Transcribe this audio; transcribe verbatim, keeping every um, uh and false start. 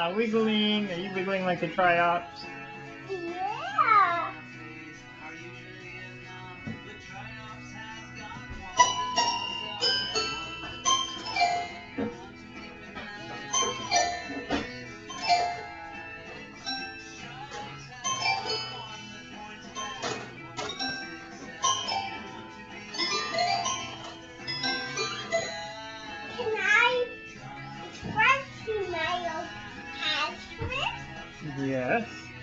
Yeah, wiggling. Are you wiggling like the triops? Yeah. Can I express to my attachment? Yes.